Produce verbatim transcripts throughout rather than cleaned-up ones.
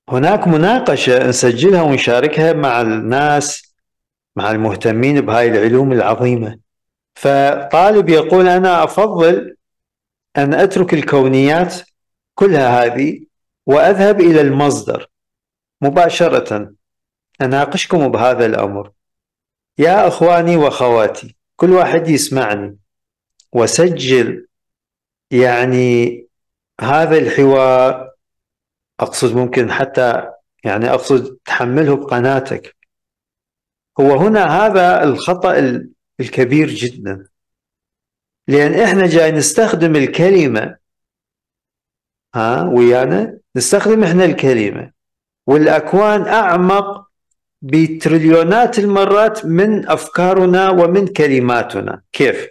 هناك مناقشة نسجلها ونشاركها مع الناس، مع المهتمين بهاي العلوم العظيمة. فطالب يقول أنا أفضل أن أترك الكونيات كلها هذه وأذهب إلى المصدر مباشرة. أناقشكم بهذا الأمر يا أخواني وأخواتي، كل واحد يسمعني وسجل يعني هذا الحوار. أقصد ممكن حتى يعني أقصد تحمله بقناتك. هو هنا هذا الخطأ الكبير جدا، لأن إحنا جاي نستخدم الكلمة، ها ويانا نستخدم إحنا الكلمة، والأكوان أعمق بتريليونات المرات من أفكارنا ومن كلماتنا. كيف؟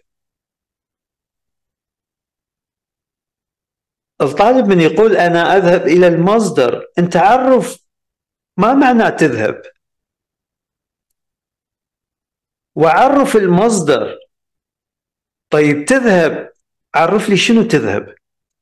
الطالب من يقول أنا أذهب إلى المصدر، أنت عرف ما معنى تذهب، وعرف المصدر. طيب تذهب، عرف لي شنو تذهب.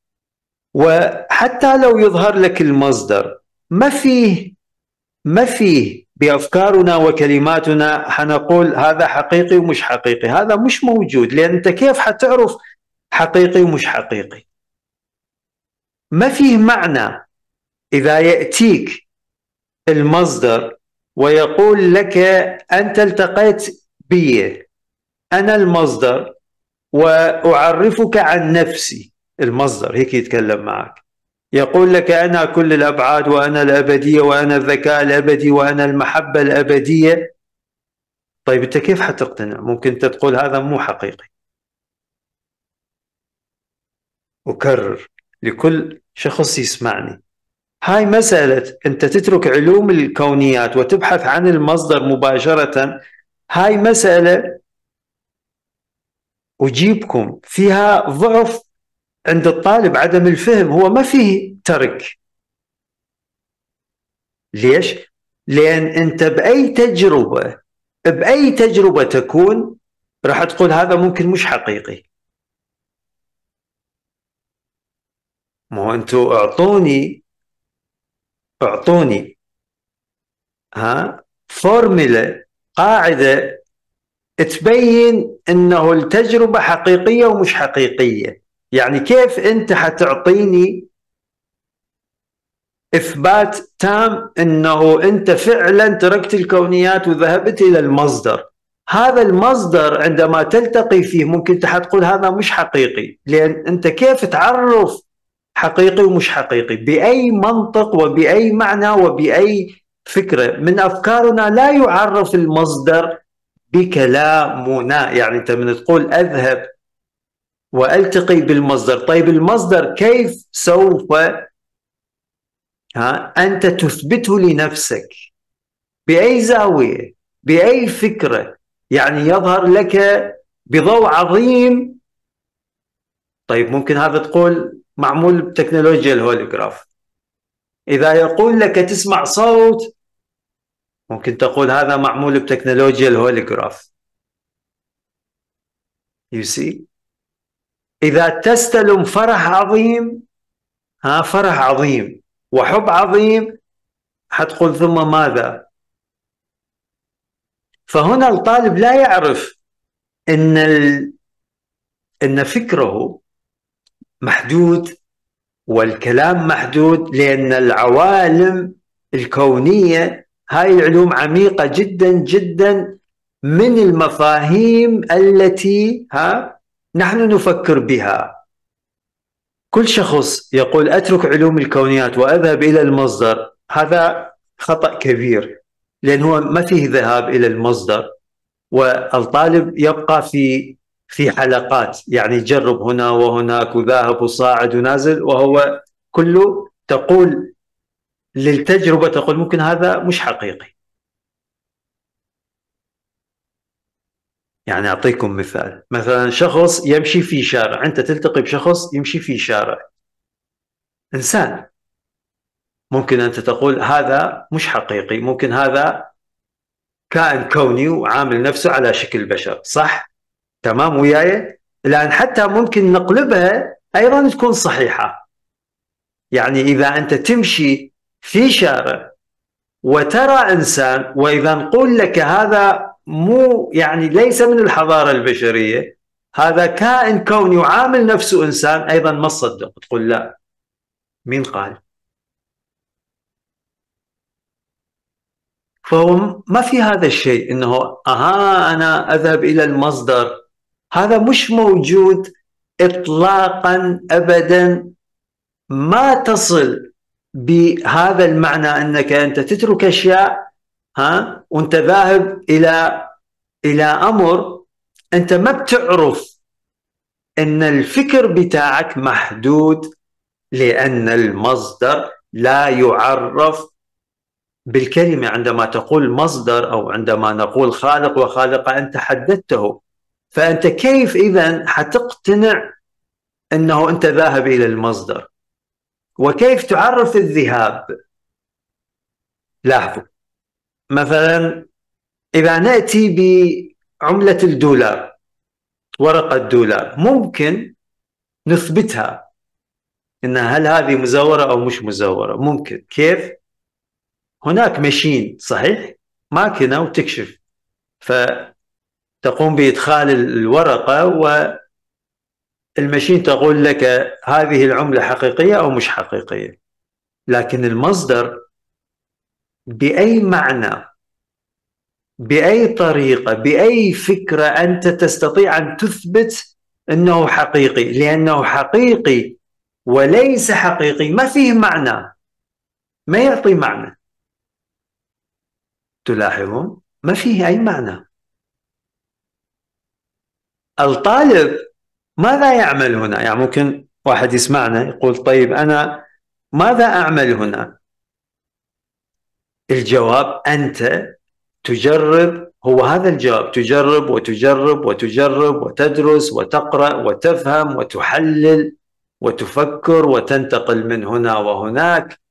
وحتى لو يظهر لك المصدر، ما فيه ما فيه بأفكارنا وكلماتنا حنقول هذا حقيقي ومش حقيقي، هذا مش موجود. لأن أنت كيف حتعرف حقيقي ومش حقيقي؟ ما فيه معنى إذا يأتيك المصدر ويقول لك أنت التقيت بي، أنا المصدر وأعرفك عن نفسي. المصدر هيك يتكلم معك، يقول لك أنا كل الأبعاد، وأنا الأبدية، وأنا الذكاء الأبدي، وأنا المحبة الأبدية. طيب أنت كيف حتقتنع؟ ممكن أنت تقول هذا مو حقيقي. أكرر لكل شخص يسمعني، هاي مسألة أنت تترك علوم الكونيات وتبحث عن المصدر مباشرة، هاي مسألة أجيبكم فيها ضعف عند الطالب، عدم الفهم. هو ما فيه ترك. ليش؟ لأن أنت بأي تجربة بأي تجربة تكون راح تقول هذا ممكن مش حقيقي. ما هو أنتوا أعطوني أعطوني ها فورميلا، قاعدة تبين أنه التجربة حقيقية ومش حقيقية. يعني كيف أنت حتعطيني إثبات تام أنه أنت فعلا تركت الكونيات وذهبت إلى المصدر؟ هذا المصدر عندما تلتقي فيه ممكن تقول هذا مش حقيقي. لأن أنت كيف تعرف حقيقي ومش حقيقي؟ بأي منطق وبأي معنى وبأي فكرة من أفكارنا لا يعرف المصدر بكلامنا. يعني أنت من تقول أذهب وألتقي بالمصدر، طيب المصدر كيف سوف ها أنت تثبته لنفسك؟ بأي زاوية؟ بأي فكرة؟ يعني يظهر لك بضوء عظيم. طيب ممكن هذا تقول معمول بتكنولوجيا الهولوجراف. إذا يقول لك تسمع صوت، ممكن تقول هذا معمول بتكنولوجيا الهولوجراف. you see. إذا تستلم فرح عظيم، ها فرح عظيم وحب عظيم، حتقول ثم ماذا؟ فهنا الطالب لا يعرف ان ال... ان فكره محدود والكلام محدود، لان العوالم الكونيه هاي العلوم عميقه جدا جدا من المفاهيم التي ها نحن نفكر بها. كل شخص يقول اترك علوم الكونيات واذهب الى المصدر، هذا خطأ كبير، لأن هو ما فيه ذهاب إلى المصدر، والطالب يبقى في في حلقات، يعني يجرب هنا وهناك وذاهب وصاعد ونازل، وهو كله تقول للتجربة، تقول ممكن هذا مش حقيقي. يعني أعطيكم مثال، مثلا شخص يمشي في شارع، أنت تلتقي بشخص يمشي في شارع، إنسان، ممكن أنت تقول هذا مش حقيقي، ممكن هذا كائن كوني وعامل نفسه على شكل بشر، صح؟ تمام وياي؟ الآن حتى ممكن نقلبها أيضا تكون صحيحة. يعني إذا أنت تمشي في شارع وترى إنسان، وإذا نقول لك هذا مو يعني ليس من الحضارة البشرية، هذا كائن كوني وعامل نفسه إنسان، أيضا ما تصدق، تقول لا، مين قال؟ فهو ما في هذا الشيء انه اها انا اذهب الى المصدر، هذا مش موجود اطلاقا ابدا. ما تصل بهذا المعنى انك انت تترك اشياء، ها، وانت ذاهب الى الى امر انت ما بتعرف ان الفكر بتاعك محدود، لان المصدر لا يعرف بالكلمة. عندما تقول مصدر أو عندما نقول خالق وخالقة أنت حددته، فأنت كيف إذن حتقتنع أنه أنت ذاهب إلى المصدر؟ وكيف تعرف الذهاب؟ لاحظوا مثلا إذا نأتي بعملة الدولار، ورقة دولار، ممكن نثبتها إن هل هذه مزورة أو مش مزورة. ممكن. كيف؟ هناك ماشين، صحيح، ماكينة وتكشف، فتقوم بإدخال الورقة والماشين تقول لك هذه العملة حقيقية أو مش حقيقية. لكن المصدر بأي معنى، بأي طريقة، بأي فكرة أنت تستطيع أن تثبت أنه حقيقي؟ لأنه حقيقي وليس حقيقي ما فيه معنى، ما يعطي معنى. تلاحظون ما فيه أي معنى. الطالب ماذا يعمل هنا؟ يعني ممكن واحد يسمعنا يقول طيب أنا ماذا أعمل هنا؟ الجواب أنت تجرب، هو هذا الجواب، تجرب وتجرب وتجرب وتدرس وتقرأ وتفهم وتحلل وتفكر وتنتقل من هنا وهناك.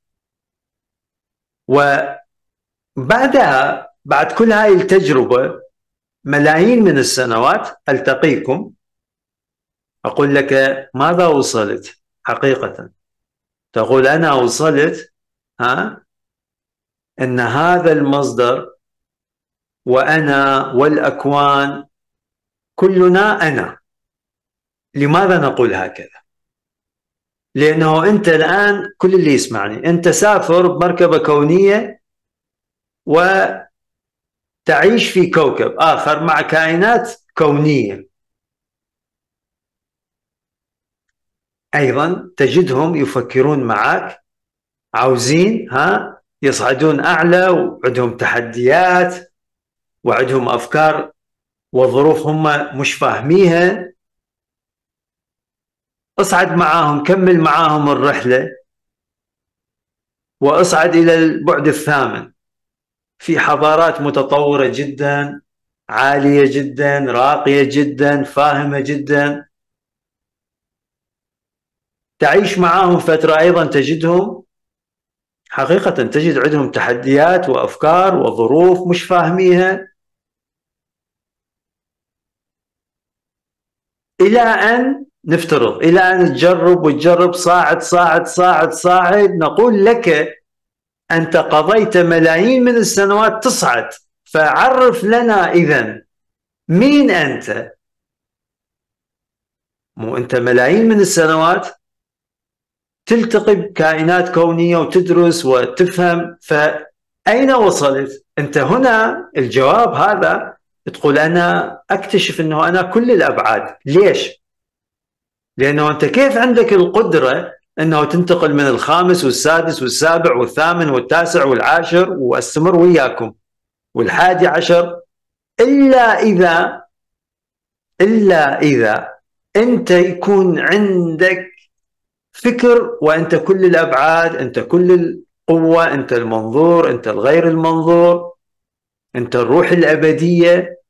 وبعدها بعد كل هاي التجربة ملايين من السنوات ألتقيكم أقول لك ماذا وصلت حقيقة؟ تقول أنا وصلت ها أن هذا المصدر وأنا والأكوان كلنا أنا. لماذا نقول هكذا؟ لأنه أنت الآن كل اللي يسمعني أنت سافر بمركبة كونية وتعيش في كوكب آخر مع كائنات كونية، أيضا تجدهم يفكرون معك، عاوزين ها يصعدون أعلى، وعندهم تحديات وعندهم أفكار وظروف هم مش فاهميها. اصعد معاهم، كمل معاهم الرحلة، واصعد إلى البعد الثامن في حضارات متطورة جدا، عالية جدا، راقية جدا، فاهمة جدا. تعيش معاهم فترة أيضا تجدهم حقيقة تجد عندهم تحديات وأفكار وظروف مش فاهميها، إلى أن نفترض إلى أن تجرب وتجرب، صاعد صاعد صاعد صاعد، نقول لك أنت قضيت ملايين من السنوات تصعد، فعرف لنا إذن مين أنت؟ مو أنت ملايين من السنوات تلتقي بكائنات كونية وتدرس وتفهم، فأين وصلت؟ أنت هنا الجواب هذا تقول أنا أكتشف أنه أنا كل الأبعاد. ليش؟ لأنه أنت كيف عندك القدرة أنه تنتقل من الخامس والسادس والسابع والثامن والتاسع والعاشر واستمر وياكم والحادي عشر، إلا إذا إلا إذا أنت يكون عندك فكر وأنت كل الأبعاد، أنت كل القوة، أنت المنظور، أنت الغير المنظور، أنت الروح الأبدية.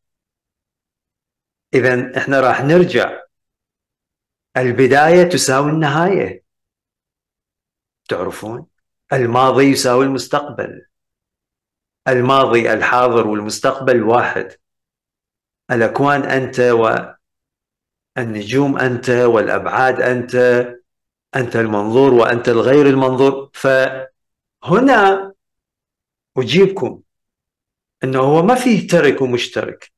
إذن إحنا راح نرجع، البداية تساوي النهاية. تعرفون الماضي يساوي المستقبل، الماضي الحاضر والمستقبل واحد، الأكوان أنت والنجوم أنت والأبعاد أنت، أنت المنظور وأنت الغير المنظور. هنا أجيبكم أنه هو ما فيه ترك ومشترك،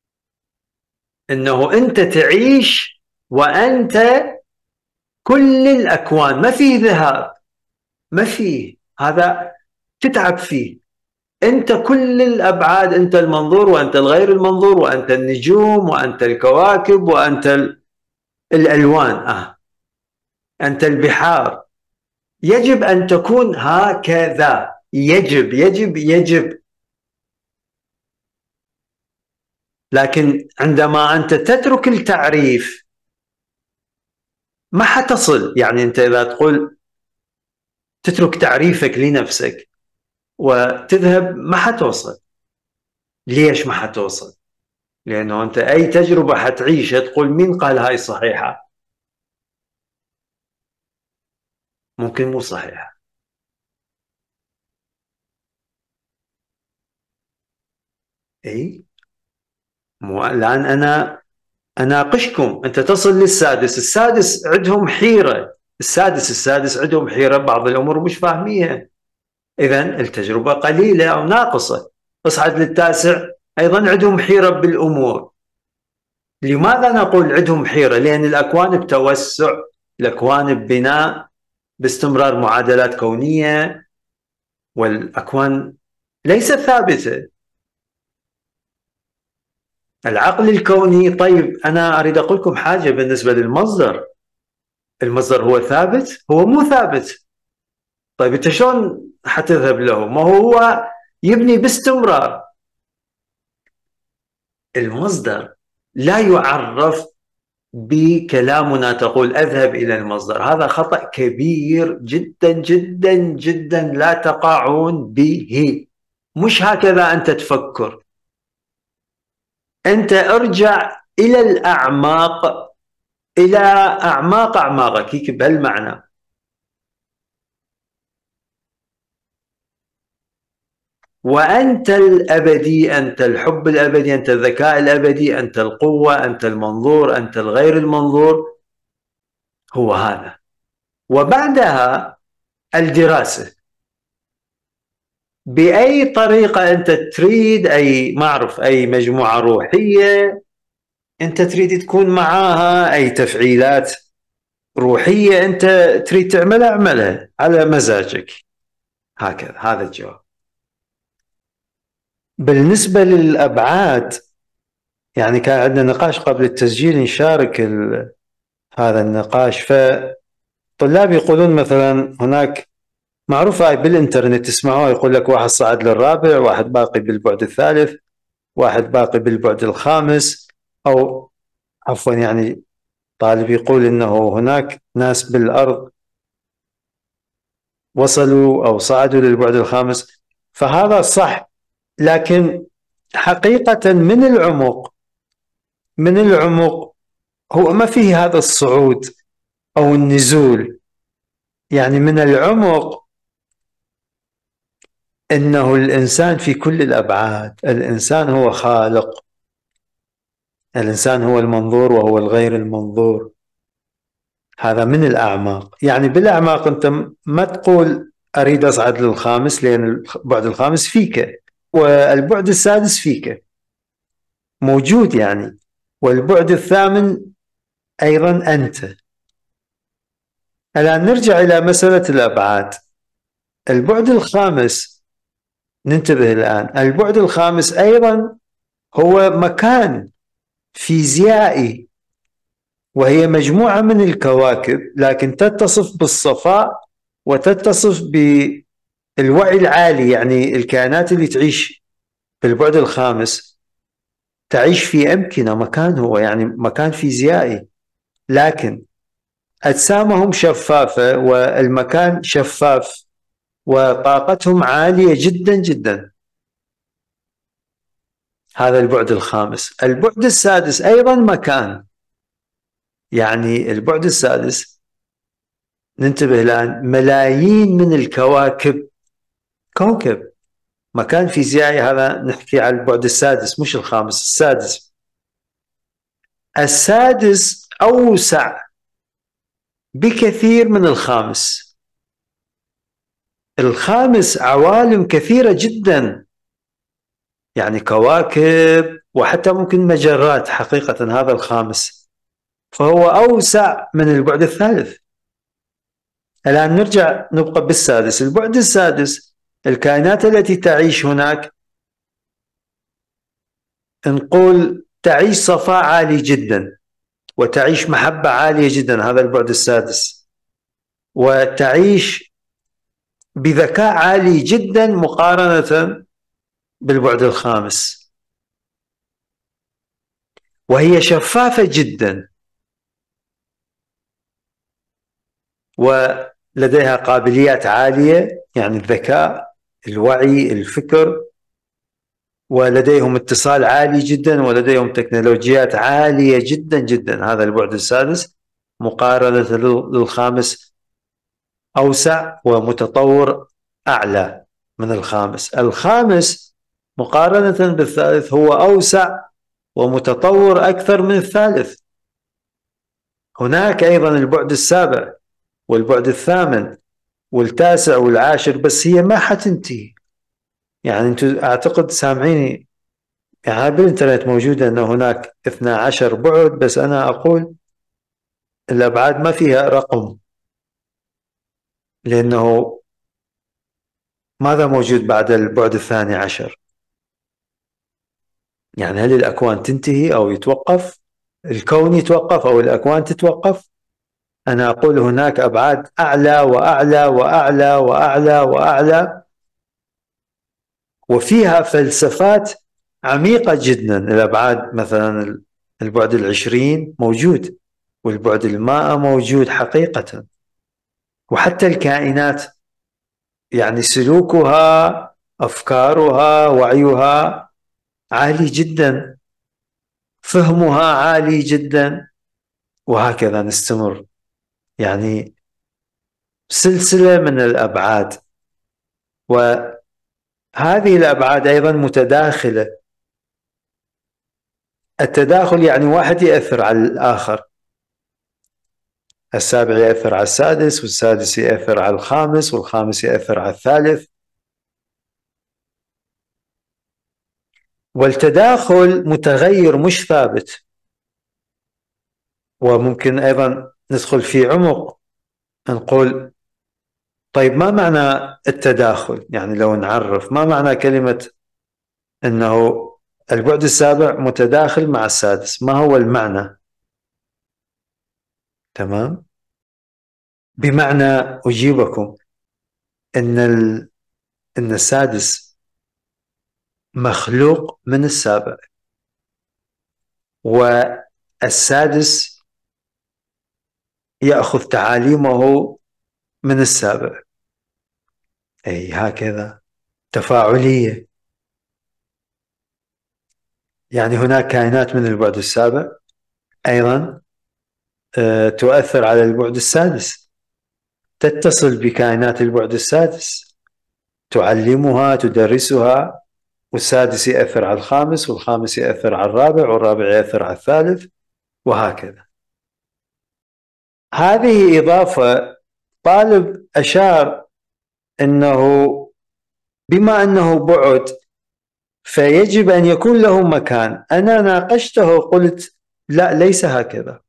أنه أنت تعيش وأنت كل الأكوان، ما فيه ذهاب، ما فيه هذا تتعب فيه. أنت كل الأبعاد، أنت المنظور وأنت الغير المنظور، وأنت النجوم وأنت الكواكب وأنت الألوان، آه. أنت البحار. يجب أن تكون هكذا، يجب يجب يجب. لكن عندما أنت تترك التعريف ما حتصل. يعني أنت إذا تقول تترك تعريفك لنفسك وتذهب ما حتوصل. ليش ما حتوصل؟ لأنه أنت أي تجربة حتعيشها تقول مين قال هاي صحيحة؟ ممكن مو صحيحة. أي مو الآن أنا أناقشكم. أنت تصل للسادس، السادس عندهم حيرة، السادس السادس عندهم حيرة، بعض الأمور مش فاهميها، إذن التجربة قليلة أو ناقصة. اصعد للتاسع أيضا عندهم حيرة بالأمور. لماذا نقول عندهم حيرة؟ لأن الأكوان بتوسع، الأكوان ببناء، باستمرار معادلات كونية، والأكوان ليست ثابتة. العقل الكوني، طيب أنا أريد أقول لكم حاجة بالنسبة للمصدر. المصدر هو ثابت؟ هو مو ثابت. طيب أنت شلون حتذهب له؟ ما هو يبني باستمرار. المصدر لا يعرف بكلامنا تقول أذهب إلى المصدر، هذا خطأ كبير جدا جدا جدا لا تقعون به. مش هكذا أنت تفكر. أنت ارجع إلى الأعماق، إلى أعماق أعماقك، هيك بهالمعنى. وأنت الأبدي، أنت الحب الأبدي، أنت الذكاء الأبدي، أنت القوة، أنت المنظور، أنت الغير المنظور، هو هذا. وبعدها الدراسة بأي طريقة أنت تريد، أي ما أعرف أي مجموعة روحية أنت تريد تكون معاها، أي تفعيلات روحية أنت تريد تعملها، اعملها على مزاجك. هكذا، هذا الجواب. بالنسبة للأبعاد، يعني كان عندنا نقاش قبل التسجيل نشارك هذا النقاش، فطلاب يقولون مثلا هناك معروفة بالإنترنت تسمعوها، يقول لك واحد صعد للرابع، واحد باقي بالبعد الثالث، واحد باقي بالبعد الخامس، أو عفوا يعني طالب يقول إنه هناك ناس بالأرض وصلوا أو صعدوا للبعد الخامس. فهذا صح، لكن حقيقة من العمق، من العمق هو ما فيه هذا الصعود أو النزول. يعني من العمق إنه الإنسان في كل الأبعاد، الإنسان هو خالق، الإنسان هو المنظور وهو الغير المنظور. هذا من الأعماق. يعني بالأعماق أنت ما تقول أريد أصعد للخامس، لأن البعد الخامس فيك والبعد السادس فيك موجود يعني، والبعد الثامن أيضا أنت. الآن نرجع إلى مسألة الأبعاد. البعد الخامس، ننتبه الآن، البعد الخامس أيضا هو مكان فيزيائي، وهي مجموعة من الكواكب، لكن تتصف بالصفاء وتتصف بالوعي العالي. يعني الكائنات اللي تعيش في البعد الخامس تعيش في أمكنة، مكان هو يعني مكان فيزيائي، لكن أجسامهم شفافة والمكان شفاف وطاقتهم عالية جدا جدا. هذا البعد الخامس. البعد السادس أيضا مكان، يعني البعد السادس ننتبه الآن، ملايين من الكواكب، كوكب، مكان فيزيائي. هذا نحكي على البعد السادس مش الخامس، السادس. السادس أوسع بكثير من الخامس. الخامس عوالم كثيرة جدا، يعني كواكب وحتى ممكن مجرات حقيقة، هذا الخامس، فهو أوسع من البعد الثالث. الآن نرجع نبقى بالسادس. البعد السادس الكائنات التي تعيش هناك نقول تعيش صفاء عالي جدا، وتعيش محبة عالية جدا، هذا البعد السادس، وتعيش بذكاء عالي جدا مقارنة بالبعد الخامس، وهي شفافة جدا ولديها قابليات عالية، يعني الذكاء، الوعي، الفكر، ولديهم اتصال عالي جدا، ولديهم تكنولوجيات عالية جدا جدا. هذا البعد السادس مقارنة للخامس أوسع ومتطور أعلى من الخامس. الخامس مقارنة بالثالث هو أوسع ومتطور أكثر من الثالث. هناك أيضا البعد السابع والبعد الثامن والتاسع والعاشر، بس هي ما حتنتهي. يعني أنتم أعتقد سامعيني، يعني بالإنترنت موجودة أن هناك اثني عشر بعد، بس أنا أقول الأبعاد ما فيها رقم، لأنه ماذا موجود بعد البعد الثاني عشر؟ يعني هل الأكوان تنتهي أو يتوقف؟ الكون يتوقف أو الأكوان تتوقف؟ أنا أقول هناك أبعاد أعلى وأعلى وأعلى وأعلى وأعلى، وفيها فلسفات عميقة جدا. الأبعاد مثلا البعد العشرين موجود، والبعد المائة موجود حقيقة، وحتى الكائنات يعني سلوكها، أفكارها، وعيها عالي جدا، فهمها عالي جدا، وهكذا نستمر، يعني سلسلة من الأبعاد. وهذه الأبعاد أيضا متداخلة. التداخل يعني واحد يأثر على الآخر، السابع يأثر على السادس، والسادس يأثر على الخامس، والخامس يأثر على الثالث. والتداخل متغير مش ثابت. وممكن أيضا ندخل في عمق، نقول طيب ما معنى التداخل؟ يعني لو نعرف ما معنى كلمة أنه البعد السابع متداخل مع السادس، ما هو المعنى؟ تمام؟ بمعنى أجيبكم أن أن السادس مخلوق من السابع، والسادس يأخذ تعاليمه من السابع، أي هكذا تفاعلية. يعني هناك كائنات من البعد السابع أيضا تؤثر على البعد السادس، تتصل بكائنات البعد السادس، تعلمها، تدرسها، والسادس يأثر على الخامس، والخامس يأثر على الرابع، والرابع يأثر على الثالث، وهكذا. هذه إضافة. طالب أشار أنه بما أنه بعد فيجب أن يكون له مكان. أنا ناقشته، قلت لا، ليس هكذا.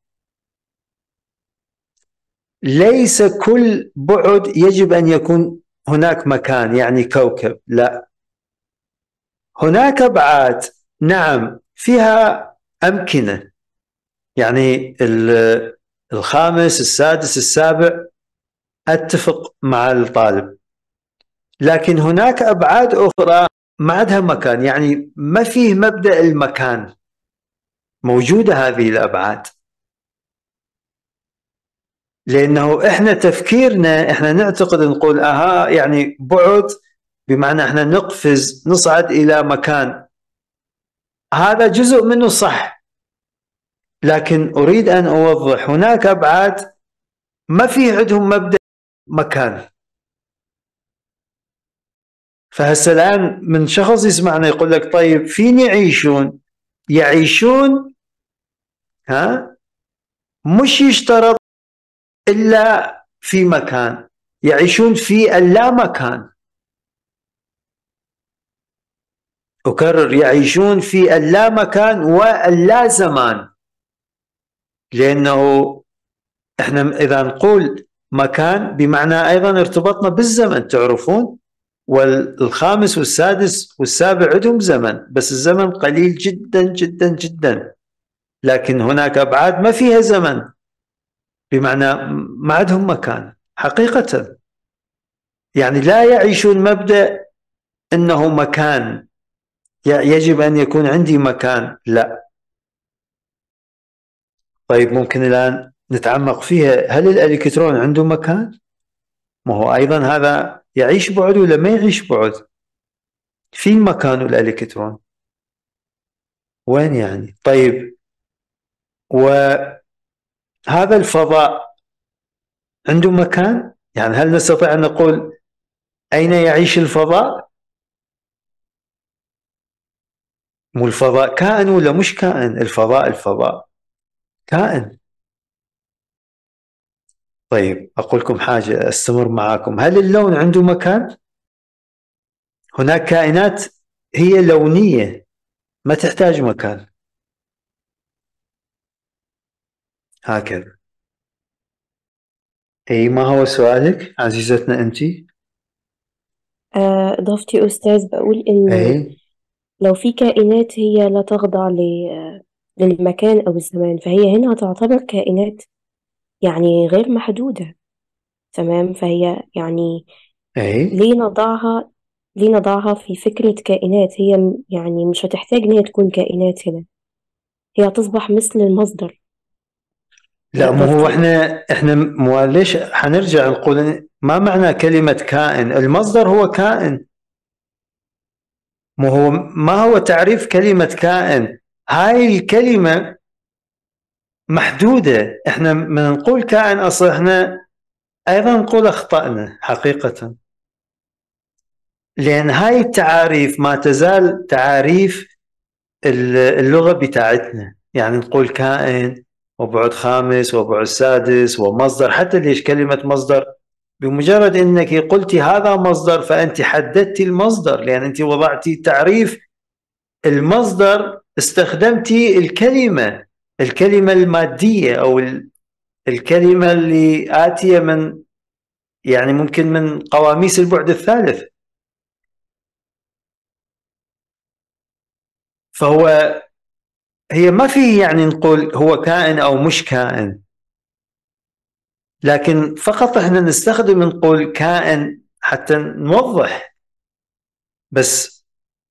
ليس كل بعد يجب أن يكون هناك مكان، يعني كوكب، لا. هناك أبعاد نعم فيها أمكنة، يعني الخامس، السادس، السابع، أتفق مع الطالب، لكن هناك أبعاد أخرى ما عندها مكان، يعني ما فيه مبدأ المكان. موجودة هذه الأبعاد، لأنه إحنا تفكيرنا إحنا نعتقد نقول أها يعني بعد بمعنى إحنا نقفز نصعد إلى مكان، هذا جزء منه صح، لكن أريد أن أوضح هناك أبعاد ما في عندهم مبدأ مكان. فهسه الآن من شخص يسمعنا يقول لك طيب فين يعيشون؟ يعيشون ها مش يشترط إلا في مكان، يعيشون في اللامكان. أكرر، يعيشون في اللامكان واللازمان، لأنه احنا إذا نقول مكان بمعنى أيضا ارتبطنا بالزمن، تعرفون، والخامس والسادس والسابع عندهم زمن، بس الزمن قليل جدا جدا جدا، لكن هناك أبعاد ما فيها زمن، بمعنى ما عندهم مكان حقيقة. يعني لا يعيشون مبدأ أنه مكان يجب أن يكون عندي مكان، لا. طيب ممكن الآن نتعمق فيها، هل الإلكترون عنده مكان؟ ما هو أيضا هذا يعيش بعد ولا ما يعيش بعد؟ في مكان الإلكترون وين يعني؟ طيب، وهذا الفضاء عنده مكان؟ يعني هل نستطيع أن نقول أين يعيش الفضاء؟ مو الفضاء كائن ولا مش كائن؟ الفضاء الفضاء كائن. طيب أقول لكم حاجة، أستمر معاكم، هل اللون عنده مكان؟ هناك كائنات هي لونية ما تحتاج مكان، هكذا. أي، ما هو سؤالك عزيزتنا أنت؟ آه، إضافتي أستاذ بقول إنه أي لو في كائنات هي لا تخضع ل- للمكان أو الزمان، فهي هنا تعتبر كائنات يعني غير محدودة. تمام، فهي يعني أي. ليه نضعها ليه نضعها في فكرة كائنات هي م- يعني مش هتحتاج إن هي تكون كائنات هنا، هي هتصبح مثل المصدر. ده لا، مو هو إضافتي. احنا احنا مو ليش حنرجع نقول إن- ما معنى كلمة كائن؟ المصدر هو كائن. مو هو ما هو تعريف كلمة كائن؟ هاي الكلمة محدودة، احنا من نقول كائن اصلا احنا ايضا نقول اخطأنا حقيقة، لان هاي التعاريف ما تزال تعاريف اللغة بتاعتنا، يعني نقول كائن وبعد خامس وبعد سادس ومصدر. حتى ليش كلمة مصدر؟ بمجرد انك قلتي هذا مصدر فانت حددتي المصدر، لان انت وضعتي تعريف المصدر، استخدمتي الكلمة الكلمة المادية او الكلمة اللي آتية من، يعني ممكن من قواميس البعد الثالث. فهو هي ما في يعني نقول هو كائن او مش كائن، لكن فقط احنا نستخدم نقول كائن حتى نوضح. بس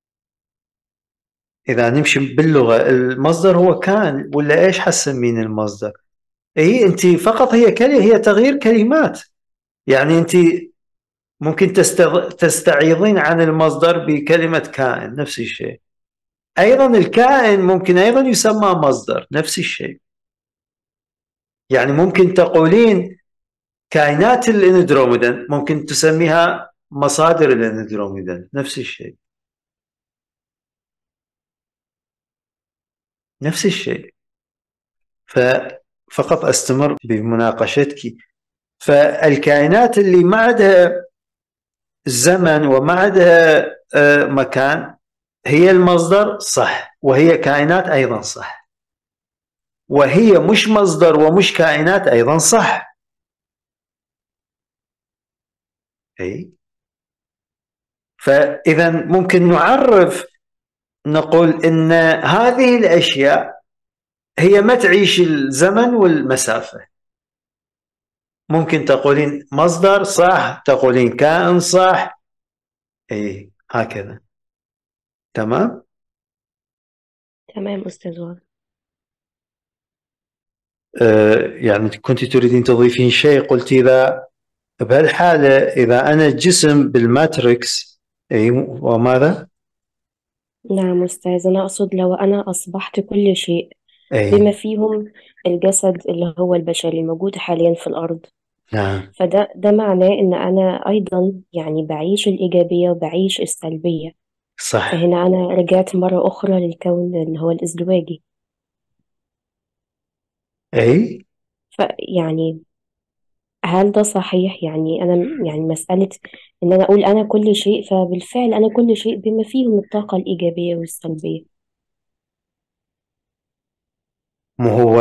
اذا نمشي باللغة، المصدر هو كان ولا ايش حسمين المصدر؟ اي انت فقط هي كلمة، هي تغيير كلمات. يعني انت ممكن تستغ... تستعيضين عن المصدر بكلمة كائن، نفس الشيء. ايضا الكائن ممكن ايضا يسمى مصدر، نفس الشيء. يعني ممكن تقولين كائنات الاندروميدا ممكن تسميها مصادر الاندروميدا، نفس الشيء، نفس الشيء. ففقط استمر بمناقشتك. فالكائنات اللي ما عندها زمن وما عندها آه، مكان هي المصدر صح، وهي كائنات ايضا صح، وهي مش مصدر ومش كائنات ايضا صح. اي، فاذا ممكن نعرف، نقول ان هذه الاشياء هي ما تعيش الزمن والمسافه. ممكن تقولين مصدر صح، تقولين كائن صح، اي هكذا. تمام. تمام أستاذ وائل. آه يعني كنت تريدين تضيفين شيء، قلت إذا بهالحالة إذا أنا الجسم بالماتريكس، أي وماذا؟ نعم أستاذ، أنا أقصد لو أنا أصبحت كل شيء بما أي فيهم الجسد اللي هو البشري الموجود حاليا في الأرض، نعم فده ده معناه إن أنا أيضا يعني بعيش الإيجابية وبعيش السلبية. صح. فهنا أنا رجعت مرة أخرى للكون اللي هو الازدواجي. أي فيعني هل ده صحيح؟ يعني أنا يعني مسألة إن أنا أقول أنا كل شيء، فبالفعل أنا كل شيء بما فيهم الطاقة الإيجابية والسلبية. ما هو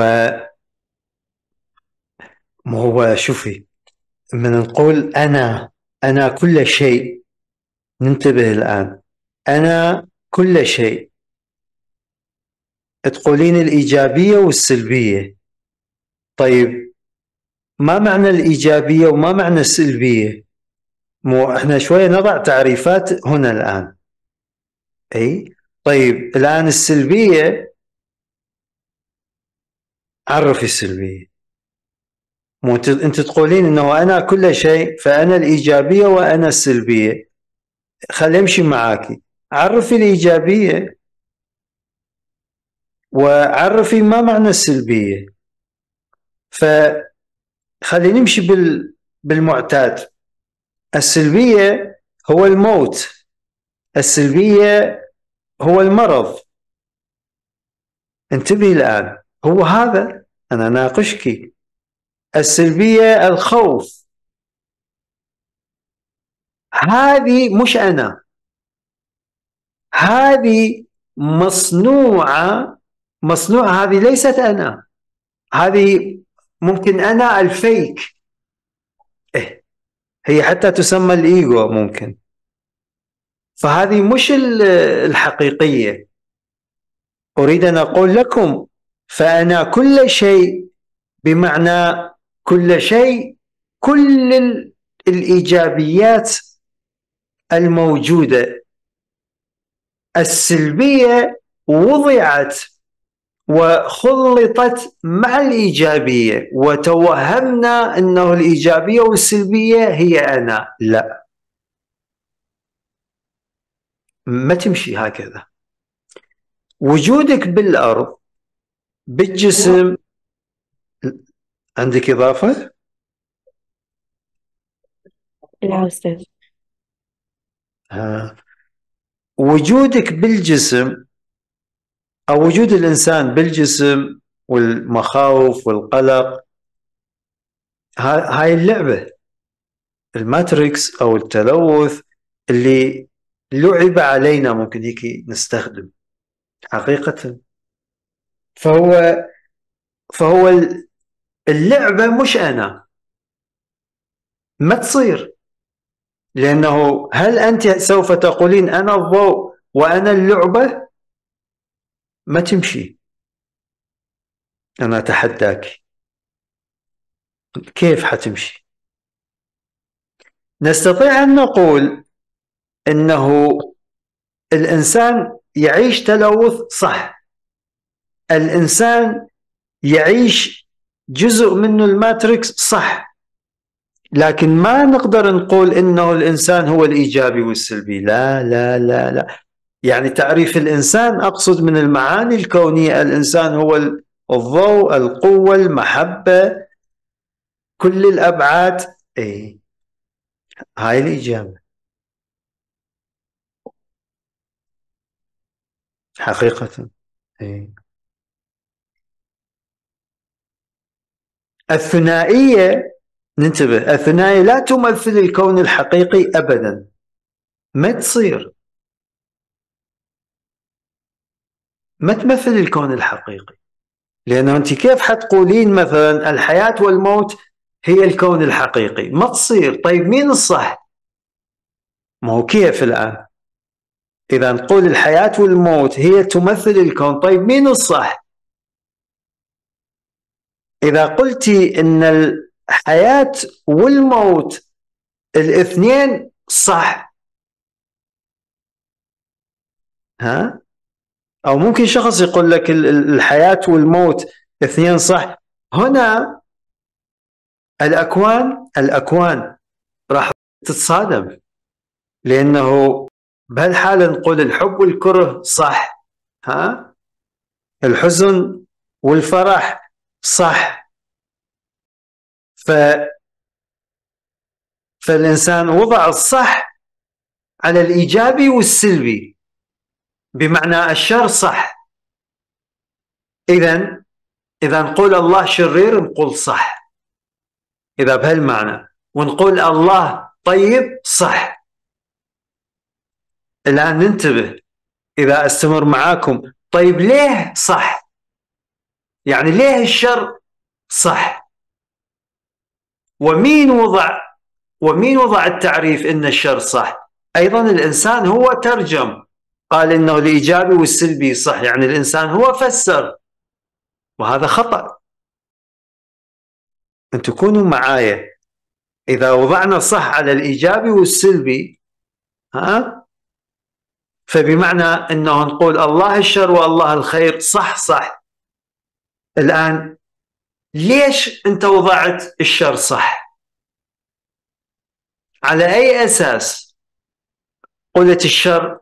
ما هو شوفي، من نقول أنا أنا كل شيء، ننتبه الآن. أنا كل شيء، تقولين الإيجابية والسلبية. طيب ما معنى الإيجابية وما معنى السلبية؟ مو احنا شوية نضع تعريفات هنا الآن. أي طيب الآن السلبية، عرفي السلبية. مو انت انت تقولين انه انا كل شيء، فانا الايجابيه وانا السلبيه. خلي امشي معاكي، عرفي الايجابيه وعرفي ما معنى السلبيه. فخلي نمشي بال بالمعتاد. السلبيه هو الموت، السلبيه هو المرض. انتبهي الان، هو هذا انا ناقشك. السلبيه الخوف، هذه مش انا، هذه مصنوعة. مصنوعة، هذه ليست أنا، هذه ممكن أنا الفيك. إيه، هي حتى تسمى الإيجو ممكن. فهذه مش الحقيقية. أريد أن أقول لكم فأنا كل شيء، بمعنى كل شيء، كل الإيجابيات الموجودة. السلبية وضعت وخلطت مع الإيجابية، وتوهمنا أنه الإيجابية والسلبية هي أنا. لا، ما تمشي هكذا. وجودك بالأرض بالجسم. عندك إضافة؟ لا أستاذ. ها. وجودك بالجسم، أو وجود الإنسان بالجسم والمخاوف والقلق، هاي اللعبة، الماتريكس أو التلوث اللي لعب علينا، ممكن هيك نستخدم حقيقة. فهو فهو اللعبة مش أنا، ما تصير. لأنه هل أنت سوف تقولين أنا الضوء وأنا اللعبة؟ ما تمشي. أنا أتحداك، كيف حتمشي؟ نستطيع أن نقول أنه الإنسان يعيش تلوث، صح. الإنسان يعيش جزء منه الماتريكس، صح. لكن ما نقدر نقول إنه الإنسان هو الإيجابي والسلبي. لا لا لا لا. يعني تعريف الإنسان، أقصد من المعاني الكونية، الإنسان هو الضوء، القوة، المحبة، كل الأبعاد. إيه، هاي الإجابة حقيقة. إيه. الثنائية، ننتبه، الثنائية لا تمثل الكون الحقيقي أبدا، ما تصير، ما تمثل الكون الحقيقي. لأنه أنت كيف حتقولين مثلا الحياة والموت هي الكون الحقيقي؟ ما تصير. طيب مين الصح؟ ما هو كيف الآن إذا نقول الحياة والموت هي تمثل الكون، طيب مين الصح؟ إذا قلتي إن الحياة والموت الاثنين صح، ها؟ أو ممكن شخص يقول لك الحياة والموت اثنين صح، هنا الأكوان الأكوان راح تتصادم. لأنه بهالحالة نقول الحب والكره صح، ها؟ الحزن والفرح صح. ف... فالإنسان وضع الصح على الإيجابي والسلبي، بمعنى الشر صح. إذن إذا نقول الله شرير نقول صح. إذا بهالمعنى، ونقول الله طيب صح. الآن ننتبه، إذا أستمر معاكم، طيب ليه صح؟ يعني ليه الشر صح؟ ومين وضع ومين وضع التعريف إن الشر صح؟ أيضا الإنسان هو ترجم، قال إنه الإيجابي والسلبي صح، يعني الإنسان هو فسر، وهذا خطأ. أنتم كونوا معايا، إذا وضعنا صح على الإيجابي والسلبي، ها، فبمعنى أنه نقول الله الشر والله الخير، صح صح. الآن ليش أنت وضعت الشر صح؟ على أي أساس قلت الشر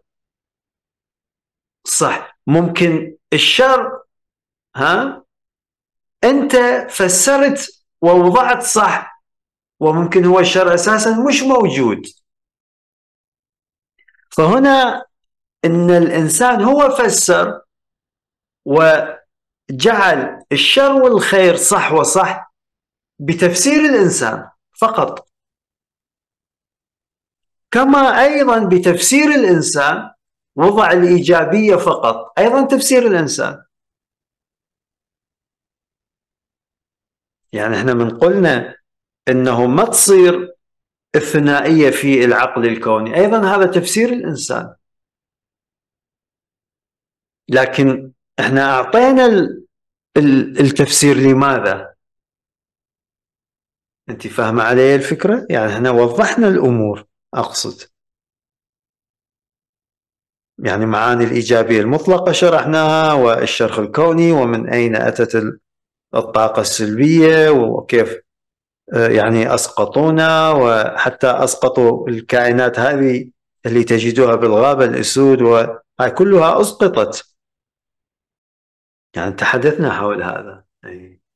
صح؟ ممكن الشر، ها، أنت فسرت ووضعت صح، وممكن هو الشر أساسا مش موجود. فهنا إن الإنسان هو فسر وجعل الشر والخير صح وصح بتفسير الإنسان فقط، كما أيضا بتفسير الإنسان وضع الإيجابية فقط، أيضا تفسير الإنسان. يعني احنا من قلنا إنه ما تصير الثنائية في العقل الكوني، أيضا هذا تفسير الإنسان. لكن احنا أعطينا التفسير لماذا؟ أنت فاهمة علي الفكرة؟ يعني احنا وضحنا الأمور، أقصد يعني معاني الإيجابية المطلقة شرحناها، والشرخ الكوني، ومن أين أتت الطاقة السلبية، وكيف يعني أسقطونا، وحتى أسقطوا الكائنات هذه اللي تجدوها بالغابة، الأسود، وهي كلها أسقطت. يعني تحدثنا حول هذا.